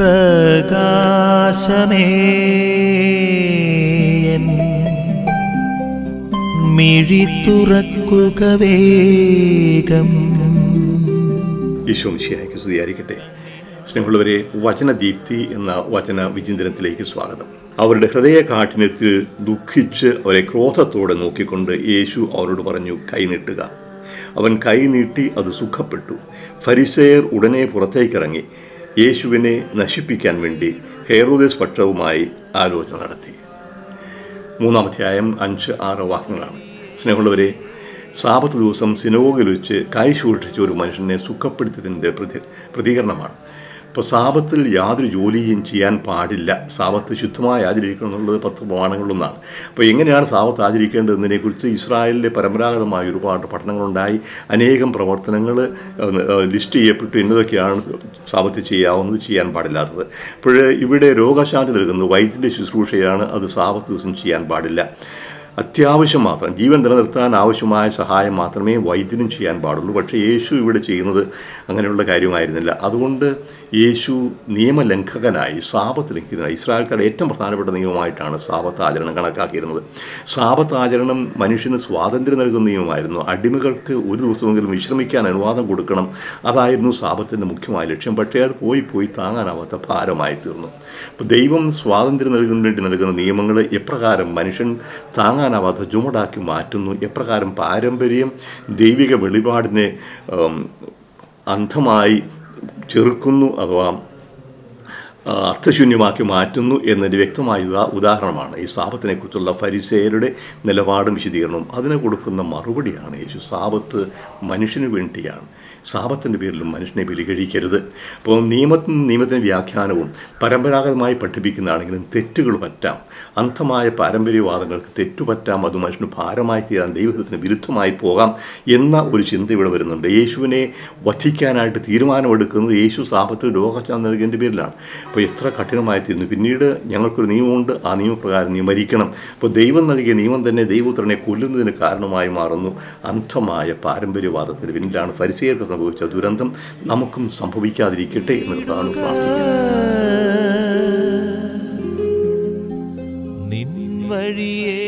പ്രകാശമേ മിഴി തുറക്കുക വേഗം. ഈശോ മിശിഹായ്ക്ക് സ്തുതിയായിരിക്കട്ടെ. സ്നേഹമുള്ളവരെ, വചനദീപ്തി എന്ന വചന വിചിന്തനത്തിലേക്ക് സ്വാഗതം. അവരുടെ ഹൃദയ കാഠിന്യത്തിൽ ദുഃഖിച്ച് അവരെ ക്രോധത്തോടെ നോക്കിക്കൊണ്ട് യേശു അവരോട് പറഞ്ഞു, കൈനീട്ടുക. അവൻ കൈനീട്ടി, അത് സുഖപ്പെട്ടു. ഫരിസേയർ ഉടനെ പുറത്തേക്കിറങ്ങി യേശുവിനെ നശിപ്പിക്കാൻ വേണ്ടി ഹെരോദേസ് പക്ഷവുമായി ആലോചന നടത്തി. 3-ാം അധ്യായം 5-6 വാക്യങ്ങളാണ്. സ്നേഹമുള്ളവരെ, സാബത്ത് ദിവസം സിനഗോഗിൽ വെച്ച് കൈ സൂക്ഷിച്ച ഒരു മനുഷ്യനെ സുഖപ്പെടുത്തിയതിൻ്റെ പ്രതികരണമാണ്. ഇപ്പോൾ സാബത്തിൽ യാതൊരു ജോലിയും ചെയ്യാൻ പാടില്ല, സാബത്ത് ശുദ്ധമായി ആചരിക്കണം എന്നുള്ളത് 10 പ്രമാണങ്ങളിലൊന്നാണ്. അപ്പോൾ എങ്ങനെയാണ് സാബത്ത് ആചരിക്കേണ്ടതെന്നതിനെക്കുറിച്ച് ഇസ്രായേലിലെ പരമ്പരാഗതമായ ഒരുപാട് പഠനങ്ങളുണ്ടായി. അനേകം പ്രവർത്തനങ്ങൾ ലിസ്റ്റ് ചെയ്യപ്പെട്ടു. എന്നതൊക്കെയാണ് സാബത്ത് ചെയ്യാവുന്നത്, ചെയ്യാൻ പാടില്ലാത്തത്. അപ്പോൾ ഇവിടെ രോഗശാന്തി നൽകുന്ന വൈദ്യൻ്റെ ശുശ്രൂഷയാണ്. അത് സാബത്ത് ദിവസം ചെയ്യാൻ പാടില്ല. അത്യാവശ്യം മാത്രം, ജീവൻ നിലനിർത്താൻ ആവശ്യമായ സഹായം മാത്രമേ വൈദ്യനും ചെയ്യാൻ പാടുള്ളൂ. പക്ഷേ യേശു ഇവിടെ ചെയ്യുന്നത് അങ്ങനെയുള്ള കാര്യമായിരുന്നില്ല. അതുകൊണ്ട് യേശു നിയമലംഘകനായി, സാബത്ത് ലംഘിതനായി. ഇസ്രായേൽക്കാരുടെ ഏറ്റവും പ്രധാനപ്പെട്ട നിയമമായിട്ടാണ് സാബത്ത് ആചരണം കണക്കാക്കിയിരുന്നത്. സാബത്ത് ആചരണം മനുഷ്യന് സ്വാതന്ത്ര്യം നൽകുന്ന നിയമമായിരുന്നു. അടിമകൾക്ക് ഒരു ദിവസമെങ്കിലും വിശ്രമിക്കാൻ അനുവാദം കൊടുക്കണം. അതായിരുന്നു സാബത്തിൻ്റെ മുഖ്യമായ ലക്ഷ്യം. പക്ഷേ അത് പോയി താങ്ങാനാവാത്ത ഭാരമായി തീർന്നു. അപ്പോൾ ദൈവം സ്വാതന്ത്ര്യം നൽകുന്നതിന് വേണ്ടി നൽകുന്ന നിയമങ്ങൾ എപ്രകാരം മനുഷ്യൻ താങ്ങാനാവാത്ത ചുമടാക്കി മാറ്റുന്നു, എപ്രകാരം പാരമ്പര്യം ദൈവിക വെളിപാടിനെ അന്ധമായി ചെറുക്കുന്നു അഥവാ അർത്ഥശൂന്യമാക്കി മാറ്റുന്നു എന്നതിൻ്റെ വ്യക്തമായ ഉദാഹരണമാണ് ഈ സാബത്തിനെക്കുറിച്ചുള്ള ഫരിസേയരുടെ നിലപാടും വിശദീകരണവും. അതിന് കൊടുക്കുന്ന മറുപടിയാണ് യേശു. സാബത്ത് മനുഷ്യന് വേണ്ടിയാണ്. സാബത്തിൻ്റെ പേരിലും മനുഷ്യനെ ബലി കഴിക്കരുത്. അപ്പോൾ നിയമത്തിൻ്റെ വ്യാഖ്യാനവും പരമ്പരാഗതമായി പഠിപ്പിക്കുന്നതാണെങ്കിലും തെറ്റുകൾ പറ്റാം. അന്ധമായ പാരമ്പര്യവാദങ്ങൾക്ക് തെറ്റുപറ്റാം. അത് മനുഷ്യന് ഭാരമായി തീരാൻ, ദൈവത്തിന് വിരുദ്ധമായി പോകാം എന്ന ഒരു ചിന്ത ഇവിടെ വരുന്നുണ്ട്. യേശുവിനെ വധിക്കാനായിട്ട് തീരുമാനമെടുക്കുന്നത് യേശു സാബത്തിൽ രോഗശാന്തി നൽകിയതിൻ്റെ പേരിലാണ്. അപ്പോൾ എത്ര കഠിനമായി തീരുന്നു. പിന്നീട് ഞങ്ങൾക്കൊരു നിയമമുണ്ട്, ആ നിയമപ്രകാരം നീ മരിക്കണം. അപ്പോൾ ദൈവം നൽകിയ നിയമം തന്നെ ദൈവപുത്രനെ കൊല്ലുന്നതിന് കാരണമായി മാറുന്നു. അന്ധമായ പാരമ്പര്യവാദത്തിന് പിന്നിലാണ് ഫരിസേയർക്ക് സംഭവിച്ച ദുരന്തം നമുക്കും സംഭവിക്കാതിരിക്കട്ടെ എന്നതാണ് പ്രാർത്ഥിക്കുന്നത്. നിൻ വഴിയേ